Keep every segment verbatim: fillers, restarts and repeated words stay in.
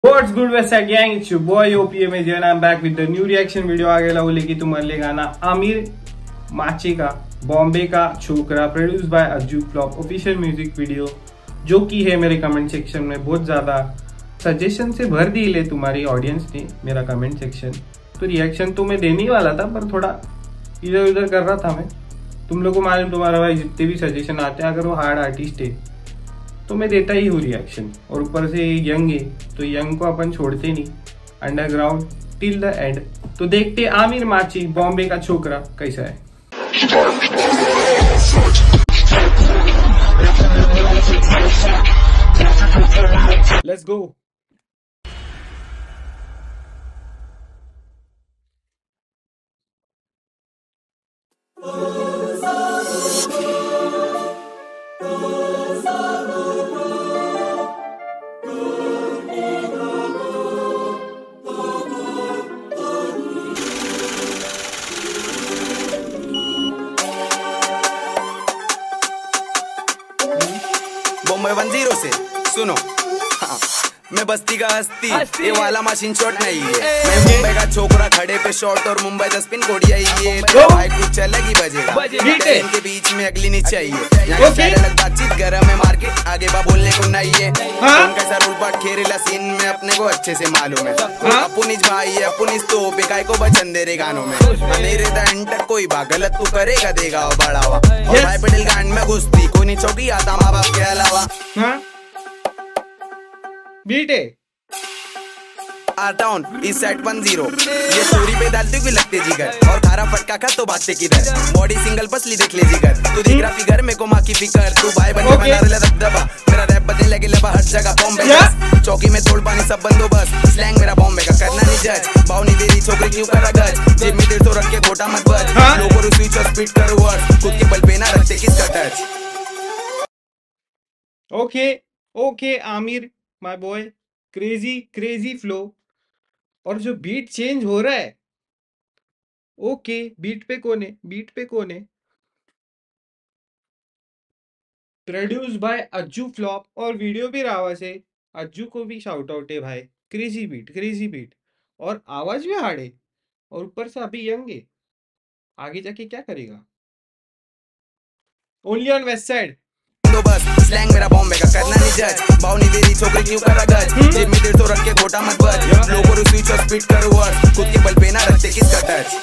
What's good West Side Gang? It's your boy O P M A J and I'm back with the new reaction video. आ गया बोले कि तुम्हारे लिए गाना आमिर माची का बॉम्बे का छोकरा produce by Ajju flop official music video, जो की है मेरे कमेंट सेक्शन में बहुत ज्यादा सजेशन से भर दी ले तुम्हारी ऑडियंस ने मेरा कमेंट सेक्शन। तो रिएक्शन तो मैं देने ही वाला था, पर थोड़ा इधर उधर कर रहा था मैं। तुम लोग को मालूम, तुम्हारा भाई जितने भी सजेशन आते हैं अगर वो हार्ड आर्टिस्ट है तो मैं देता ही हूँ रिएक्शन। और ऊपर से यंग है तो यंग को अपन छोड़ते नहीं, अंडरग्राउंड टिल द एंड। तो देखते आमिर माची बॉम्बे का छोकरा कैसा है। Let's go. Bombay one zero से सुनो, हाँ, मैं बस्ती का हस्ती, हस्ती। ये वाला मशीन शॉट नहीं है। मैं मुंबई का छोकरा खड़े पे शॉट और मुंबई दस पिन कोडिया ये भाई कुछ अलग ही बजेगा। इनके बीच में अगली नहीं चाहिए। यहाँ की अलग बातचीत गरम है मार्केट, आगे बा बोलने को नहीं है। कौन कैसा रूलपाट खेरेला सीन में अपने को अच्छे से मालूम है। अपुनिज भाई है अपुनिज तो बेकाय को बचन दे रे गानों में। मेरे द एंटर कोई बा गलत तू करेगा देगा बढ़ावा। और भाई पटेल गांड में घुसती कोई नहीं चौकी आता माँ बाप के अलावा। बीट है टाउन इस सेट वन जीरो, ये स्टोरी पे डालते हुए लगते जिगर। और खारा फटका खा तो बातें किधर, बॉडी सिंगल पसली देख ले जिगर। तू देख रहा फिगर में को माँ की फिकर, तू भाई बन के बना रहा दबदबा। मेरा रैप बदलने लगे लबा हर जगह बॉम्बे चौकी में तोड़ पानी सब बंदोबस्त। स्लैंग मेरा बॉम्बे का करना नहीं जज, बाव नहीं देरी छोकरी क्यों करा गज। जेब में डेढ़ सौ रख के घोटा मत बज, लोगों को स्विच और स्पीड कर वर्ड, खुद के बल पे ना रखते किसका touch. Okay okay Aamir my boy, crazy crazy flow और जो बीट चेंज हो रहा है। ओके बीट पे कौन है, बीट पे कौन है? प्रोड्यूस बाय अज्जू फ्लॉप और वीडियो भी रावा से। अज्जू को भी शाउट आउट है भाई। क्रेजी बीट क्रेजी बीट और आवाज भी हार्ड है और ऊपर से अभी यंग है, आगे जाके क्या करेगा। Only on west side. बस स्लैंग मेरा बॉम्बे का करना नहीं जज, बाव नहीं देरी छोकरी क्यों करा गज। जेब में डेढ़ सौ रख के घोटा मत बज, लोगों को स्विच और स्पीड कर वर्ड, खुद के बल पे ना रखते किसका टच।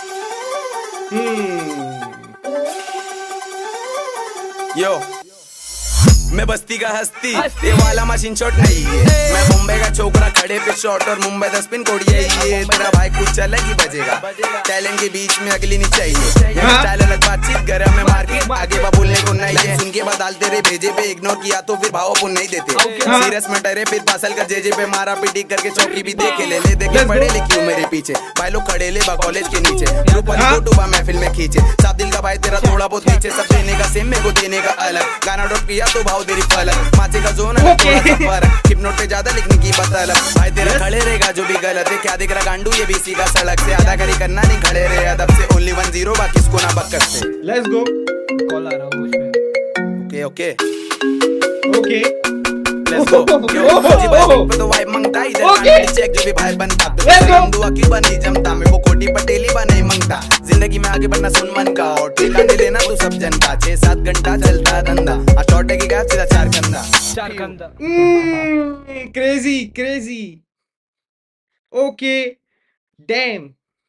यो मैं बस्ती का हस्ती, ये वाला मशीन शॉट नहीं है। मैं मुंबई का छोकरा खड़े पे शॉट और मुंबई दस पिन कोडिया ये तेरा भाई कुछ अलग ही बजेगा। टैलेंट के बीच में अगली नहीं चाहिए। यहाँ स्टाइल अलग बातचीत गरम है मार्केट, आगे बा बोलने को नहीं है। सुन के बाद डालते रे भेजे पे इग्नोर किया तो फिर भाव अपन नहीं देते। सीरियस मैटर है फिर पासल कर जेजे पे मारा पीटी करके चौकी भी देखे ले ले देखे पड़े ले क्यों मेरे पीछे। भाई लोग खड़े ले बा कॉलेज के नीचे, फोटो बा महफिल में खींचे। साफ दिल का भाई तेरा थोड़ा बहुत नीचे, सब देने का सेम मेरे को देने का अलग। गाना ड्रॉप किया तो भाव तेरी फलक, माचे का जोन है थोड़ा सा फर्क। हिप्नोट पे ज्यादा लिखने की बतल, भाई तेरा खड़े रहेगा जो भी गलत है। क्या दिख रहा गांडू ये बीसी का सड़क से, आधा करी करना नहीं खड़े रहे अदब से। ओनली वन जीरो बाकी इसको ना बक करते। Let's go. कॉल आ रहा है उसमें। Okay okay okay let's go. जी भाई पे तो वाइब मंगता इधर कांडी चेक जो भी भाई बनता। हम दुआ की बनी जमता, मेरे को कोटी पटेली बने मंगता। जिंदगी में आगे बढ़ना सुन मन का और ठेका दे लेना तू सब जनता। छह सात घंटा चलता धंधा, आ शॉर्ट की गैप सीधा चार कंधा चार कंधा। Crazy crazy okay damn.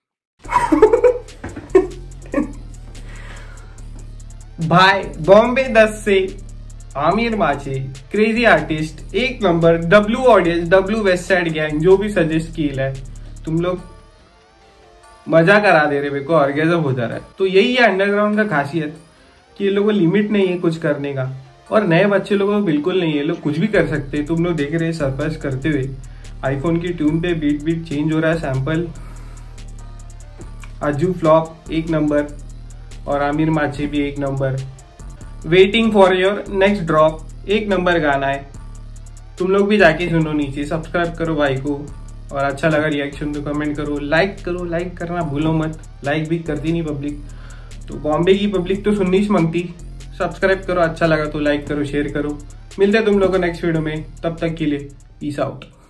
भाई बॉम्बे दस से आमिर माची क्रेजी आर्टिस्ट एक number. W audience W west side gang जो भी सजेस्ट की है, तुम लोग मजा करा दे रहे, मेरे को ऑर्गेजम हो जा रहा है। तो यही है अंडरग्राउंड का खासियत कि ये लोगों को लिमिट नहीं है कुछ करने का, और नए बच्चे लोगों को बिल्कुल नहीं है, लोग कुछ भी कर सकते हैं। तुम लोग देख रहे हैं सरप्राइज करते हुए आईफोन की ट्यून पे बीट बीट चेंज हो रहा है सैंपल। अज्जू फ्लॉप एक नंबर और आमिर माची भी एक number. Waiting for your next drop एक नंबर गाना है, तुम लोग भी जाके सुनो। नीचे सब्सक्राइब करो भाई को, और अच्छा लगा रिएक्शन तो कमेंट करो, लाइक करो, लाइक करना भूलो मत, लाइक भी करती नहीं पब्लिक। तो बॉम्बे की पब्लिक तो सुननी मांगती। सब्सक्राइब करो, अच्छा लगा तो लाइक करो, शेयर करो। मिलते हैं तुम लोगों को नेक्स्ट वीडियो में, तब तक के लिए पीस आउट।